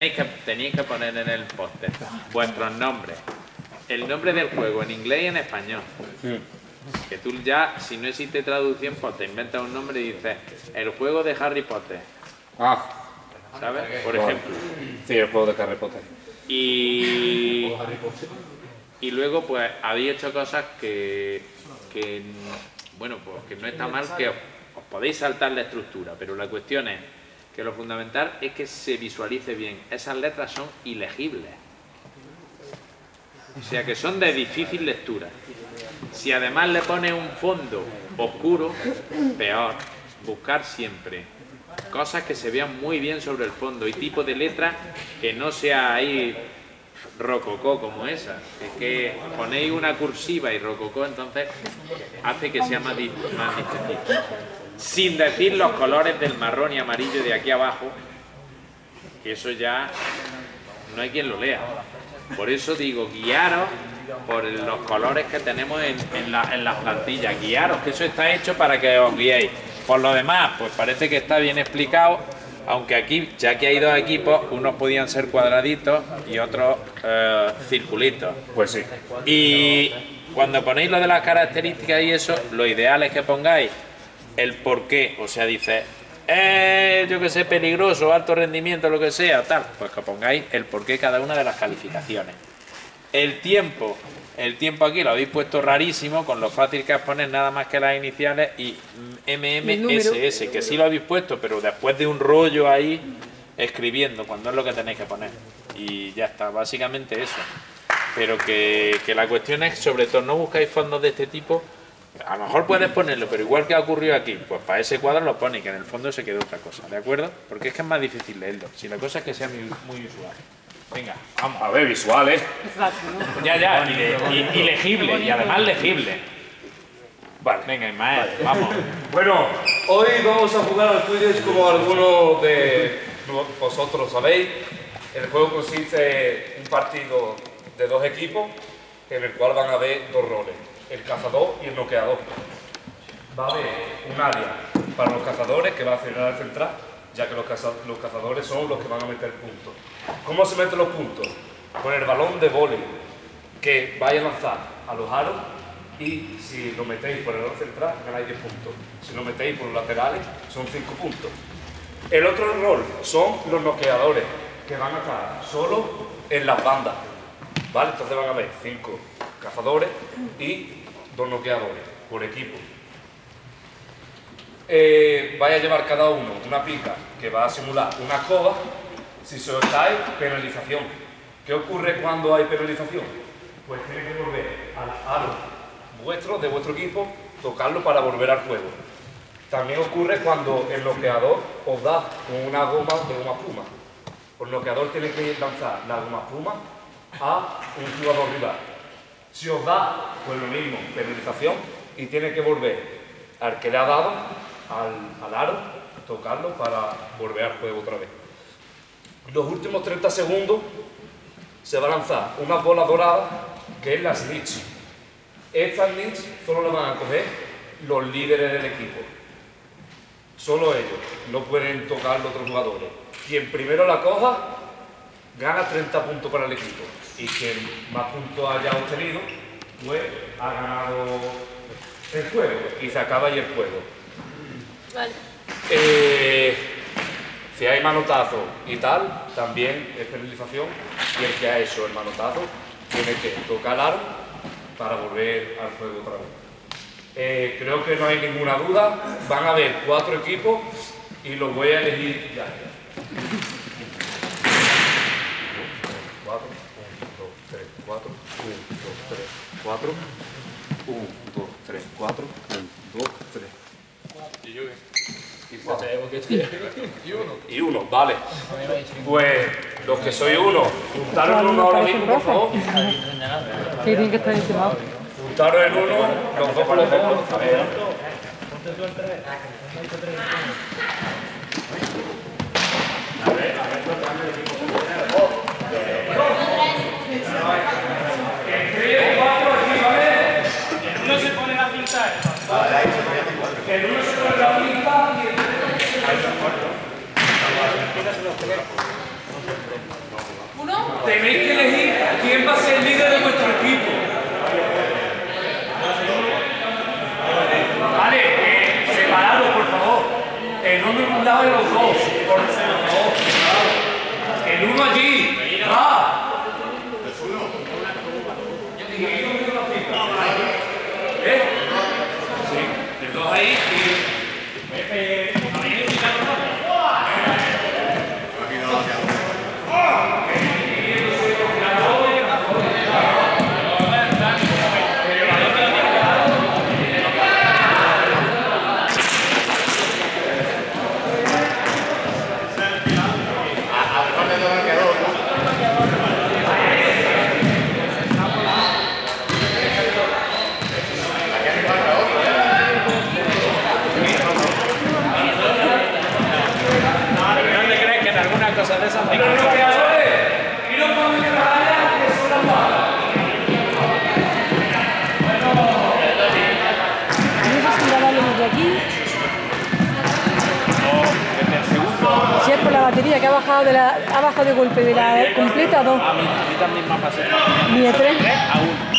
tenéis que poner en el póster vuestros nombres. El nombre del juego en inglés y en español. Que tú ya, si no existe traducción, pues te inventas un nombre y dices el juego de Harry Potter. ¿Sabes? Por ejemplo. Sí, el juego de Harry Potter. Y luego, pues, habéis hecho cosas que bueno, pues que no está mal, que os podéis saltar la estructura, pero la cuestión es que lo fundamental es que se visualice bien. Esas letras son ilegibles. O sea que son de difícil lectura. Si además le pones un fondo oscuro, peor. Buscar siempre cosas que se vean muy bien sobre el fondo y tipo de letra que no sea ahí rococó como esa. Es que ponéis una cursiva y rococó, entonces hace que sea más difícil. Sin decir los colores del marrón y amarillo de aquí abajo, que eso ya no hay quien lo lea. Por eso digo, guiaros por los colores que tenemos en las plantillas. Guiaros, que eso está hecho para que os guiéis. Por lo demás, pues parece que está bien explicado, aunque aquí, ya que hay dos equipos, unos podían ser cuadraditos y otros circulitos. Pues sí. Y cuando ponéis lo de las características y eso, lo ideal es que pongáis el porqué. O sea, dice, yo que sé, peligroso, alto rendimiento, lo que sea, tal. Pues que pongáis el porqué cada una de las calificaciones. El tiempo aquí lo habéis puesto rarísimo, con lo fácil que es poner nada más que las iniciales y MMSS, que sí lo habéis puesto, pero después de un rollo ahí escribiendo, cuando es lo que tenéis que poner. Y ya está, básicamente eso. Pero que la cuestión es, sobre todo, no buscáis fondos de este tipo. A lo mejor puedes ponerlo, pero igual que ha ocurrido aquí, pues para ese cuadro lo pones y que en el fondo se quede otra cosa, ¿de acuerdo? Porque es que es más difícil leerlo, si la cosa es que sea muy visual. Venga, vamos. A ver, visuales. Ya, y legible, y además legible. Vale. Venga, Ismael, vamos. Bueno, hoy vamos a jugar al Quidditch como algunos de vosotros sabéis. El juego consiste en un partido de dos equipos en el cual van a haber dos roles, el cazador y el noqueador. Va a haber un área para los cazadores que va a ser el área central, ya que los cazadores son los que van a meter puntos. ¿Cómo se meten los puntos? Con el balón de vóley que vaya a lanzar a los aros, y si lo metéis por el aro central ganáis 10 puntos. Si lo metéis por los laterales son 5 puntos. El otro rol son los noqueadores, que van a estar solo en las bandas, ¿vale? Entonces van a haber 5 cazadores y 2 noqueadores por equipo. Vaya a llevar cada uno una pica que va a simular una escoba. Si se os cae, penalización. ¿Qué ocurre cuando hay penalización? Pues tiene que volver al aro de vuestro equipo, tocarlo para volver al juego. También ocurre cuando el noqueador os da con una goma de goma espuma. El noqueador tiene que lanzar la goma espuma a un jugador rival. Si os da, pues lo mismo, penalización, y tiene que volver al que le ha dado, al aro, tocarlo para volver al juego otra vez. Los últimos 30 segundos se va a lanzar una bola dorada, que es la snitch. Esta snitch solo la van a coger los líderes del equipo. Solo ellos, no pueden tocar los otros jugadores. Quien primero la coja, gana 30 puntos para el equipo. Y quien más puntos haya obtenido, pues ha ganado el juego. Y se acaba ahí el juego. Vale. Si hay manotazo y tal, también es penalización, y el que ha hecho el manotazo tiene que tocar el aro para volver al juego otra vez. Creo que no hay ninguna duda, van a haber 4 equipos y los voy a elegir ya. 4, 1, 2, 3, 4, 1, 2, 3, 4, 1, 2, 3, 4, 1, 2, 3. ¿Y yo qué? Y uno, vale. Pues los que soy uno, juntaros en uno ahora mismo, por favor. Sí, tiene que estar encima. Juntaros en uno, los dos con los dos. A ver. Uno se pone la cinta. El uno se pone la cinta y el Tenéis que elegir quién va a ser el líder de vuestro equipo. Vale, separado, por favor. El uno en un lado de los dos. Por favor. El uno allí. ¡Va! ¿Eh? Sí, el dos ahí y... Cosas de esas me Los bloqueadores, y no ponen que vayan, que son las balas. No sé si la darle desde aquí. desde el segundo. Si es por la batería que ha bajado de golpe de la completa a 2. A mí también me ha pasado. Ni de 3. A 1.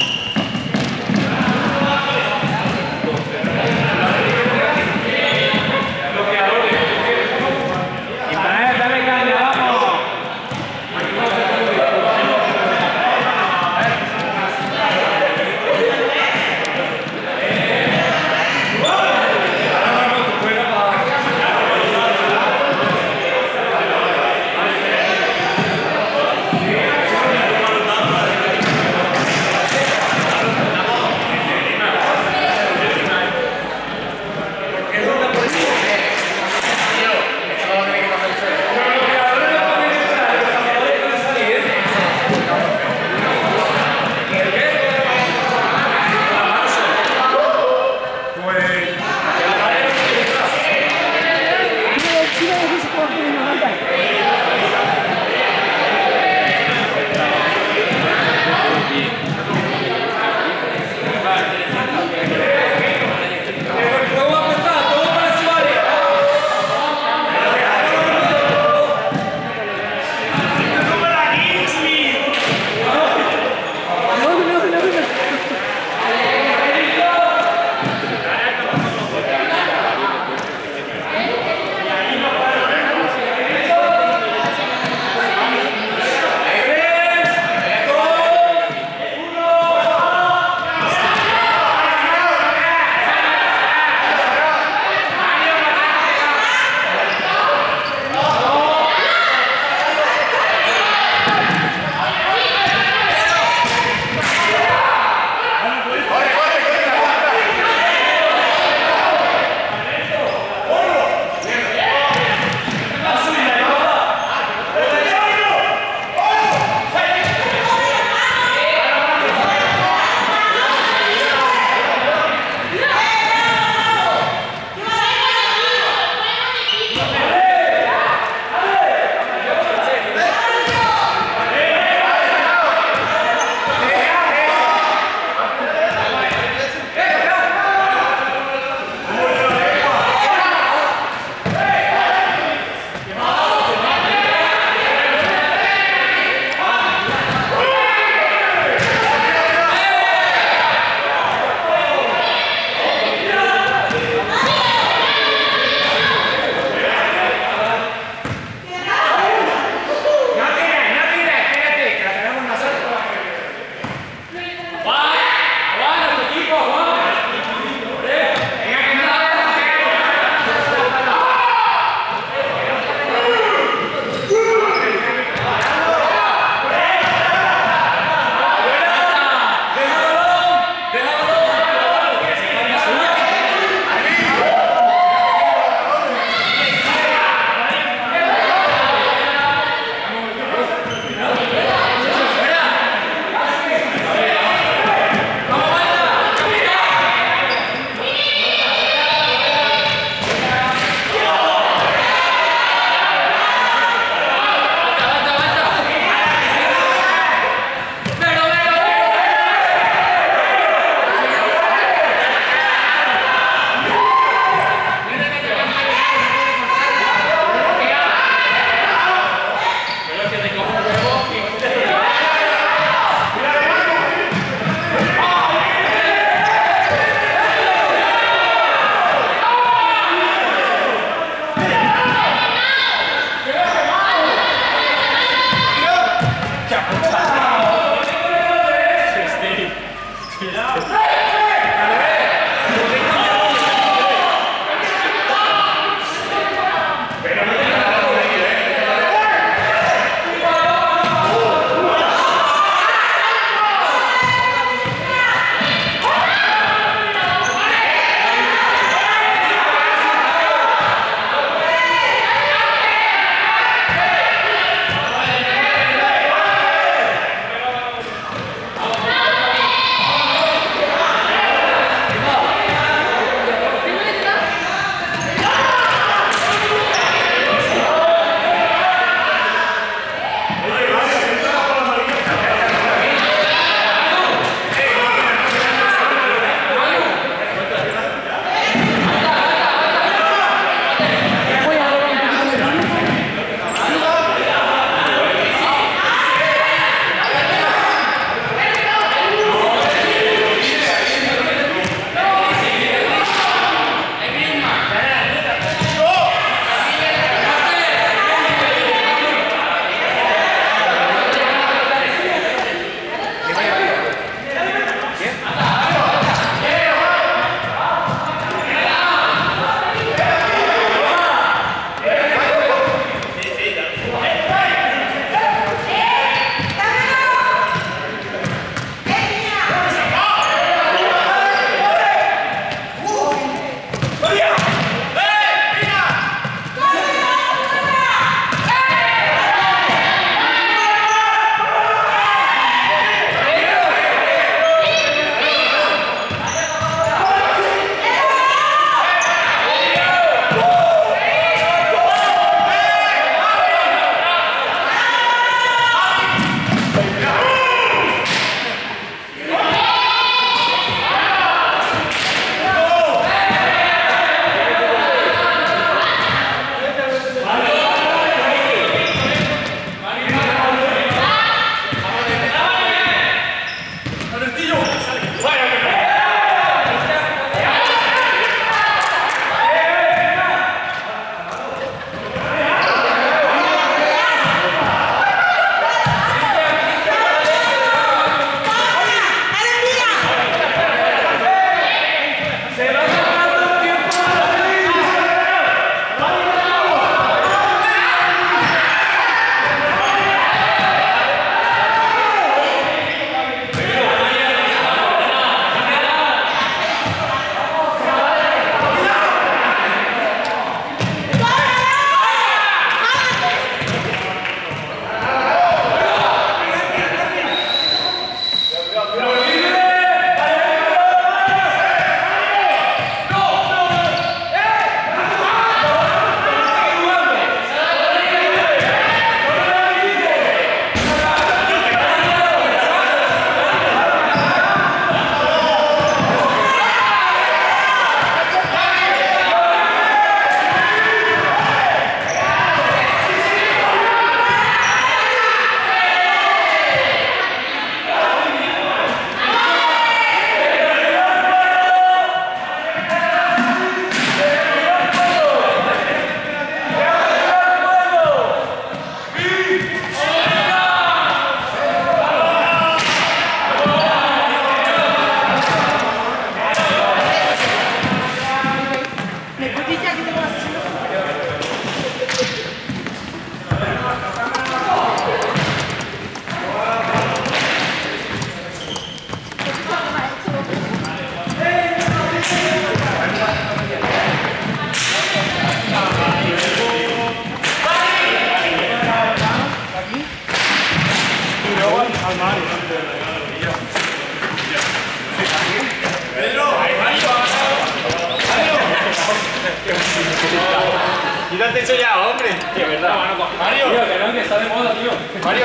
Quítate eso ya, hombre. Que verdad. Mario. Tío, que no, que está de moda, tío. Mario,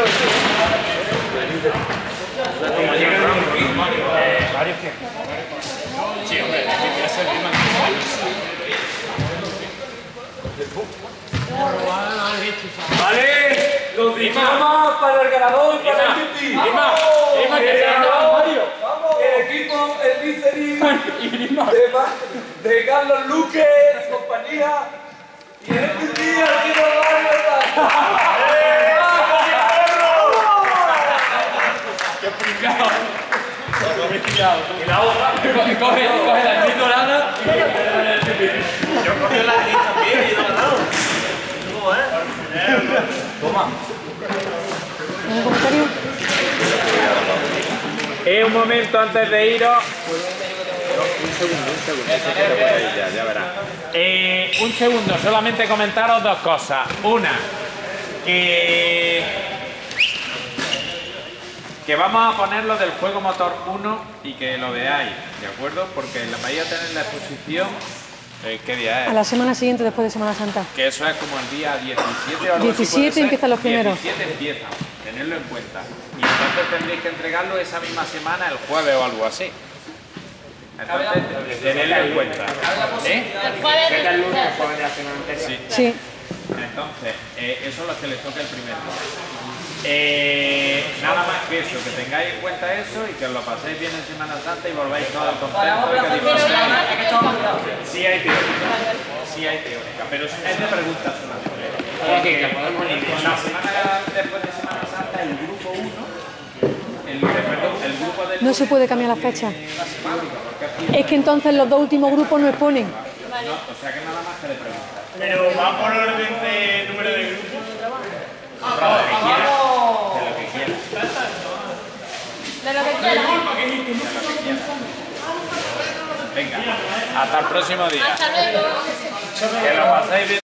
Mario, ¿qué? sí, hombre, es que quiere ser Lima. Vale, los diplomas para el ganador y para el MVP. Lima, que se ha ganado Mario. El equipo, el Licerin de Carlos Luque y compañía. Y el MVP, el equipo de Mario. ¡Qué pringado! Y la otra, coge la titulada y el MVP. Yo cogí la lista también y yo he ganado. Toma. ¿Algún comentario? Un momento antes de iros. Un segundo, ya verás. Un segundo, solamente comentaros dos cosas. Una, que vamos a poner lo del juego motor 1 y que lo veáis, ¿de acuerdo? Porque la vais a tener la exposición. ¿Qué día es? A la semana siguiente después de Semana Santa. Que eso es como el día 17 o algo 17 así, empiezan los primeros. 17 empieza, tenerlo en cuenta. Y entonces tendréis que entregarlo esa misma semana, el jueves o algo así. Entonces, tenerlo en cuenta. El jueves del lunes, jueves de la semana anterior. Sí. Sí. Entonces, eso es lo que les toca el primer día. Nada más que eso, que tengáis en cuenta eso y que os lo paséis bien en Semana Santa y volváis todo el concepto. Sí hay teórica, pero es de preguntas solamente. Porque la semana después de Semana Santa, el grupo 1, el grupo del No se puede cambiar la fecha. Es que entonces los dos últimos grupos no exponen. o sea que nada más que de preguntas. Pero va por orden de número de grupos. De lo que quieras. De lo que quieras. Venga, hasta el próximo día. Hasta luego. Que lo paséis bien.